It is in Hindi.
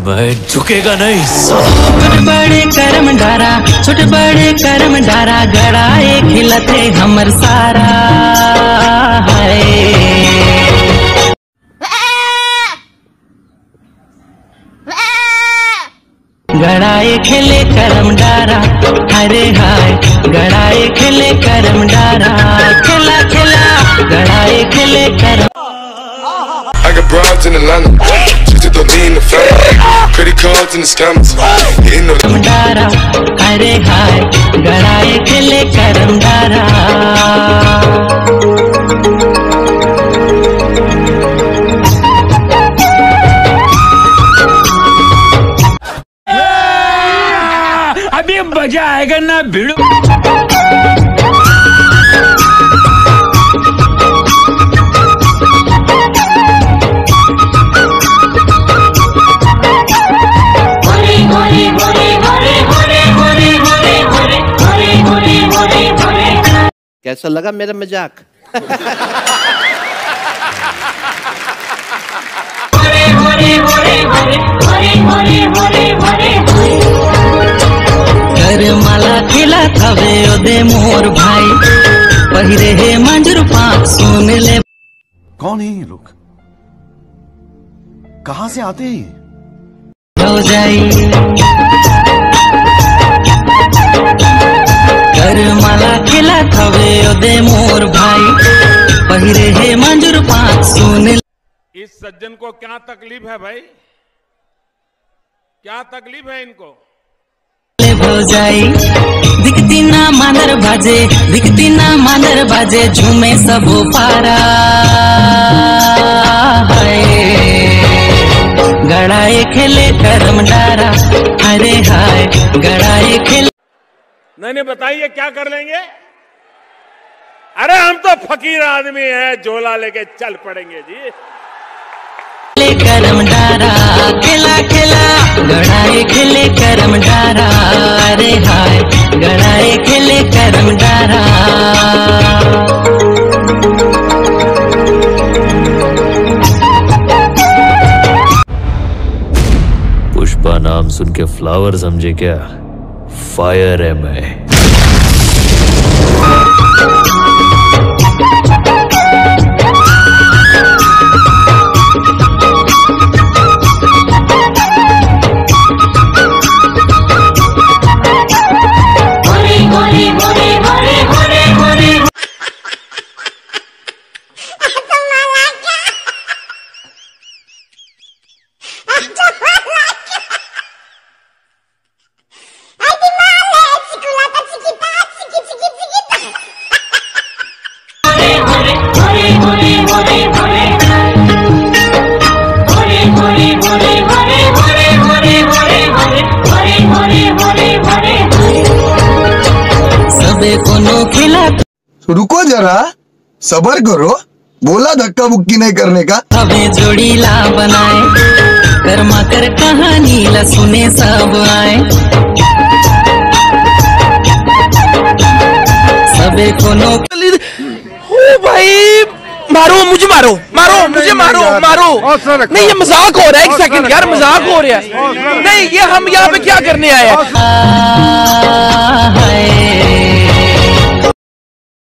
मैं झुकेगा नहीं। छोटे बड़े कर्म डारा, छोटे बड़े कर्म डारा, गड़ाए खिलते हमर सारा है। गड़ाए खेले करम डारा, अरे हाय गड़ाए खेले करम डारा, खेला खेला गड़ाए खेले करम। I got broads in Atlanta, just to lean the family, credit cards and the scammers, hitting the डारा, अरे हाय गड़ाए खेले करम डारा। अभी मजा आएगा ना भिड़ो। कैसा लगा मेरा मजाक? माला खिला थवे ओदे मोर भाई, पहिरे हे मंजर पाक सुन ले। कौन है ये लोग? कहाँ से आते हैं? हो जाई माला खिला थवे ओदे मोर भाई, पहिरे हे मंजर पाक सुन ले। इस सज्जन को क्या तकलीफ है भाई? क्या तकलीफ है इनको? हो जाई दिखती ना मांदर बाजे, दिखती ना मांदर बाजे, झूमे सब पारा है। गड़ाए खेले करम डारा, अरे हाय गड़ाए खेले। नहीं बताइए क्या कर लेंगे? अरे हम तो फकीर आदमी हैं, झोला लेके चल पड़ेंगे जी। करम डारा खेला खेला, गड़ाए खेले करम डारा, अरे हाय गड़ाए खेले करम डारा। पुष्पा नाम सुन के फ्लावर समझे क्या? फायर है मैं। रुको जरा, सबर करो, बोला धक्का बुक्की नहीं करने का। हमें जोड़ीला बनाए, कर्मा कर कहानी ला सुने सब आए। सबे कोनो ओ भाई मारो मुझे, मारो मारो मुझे, मारो मारो। नहीं ये मजाक हो रहा है, एक सेकंड यार, मजाक हो रहा है। नहीं ये हम यहाँ पे क्या करने आए हैं?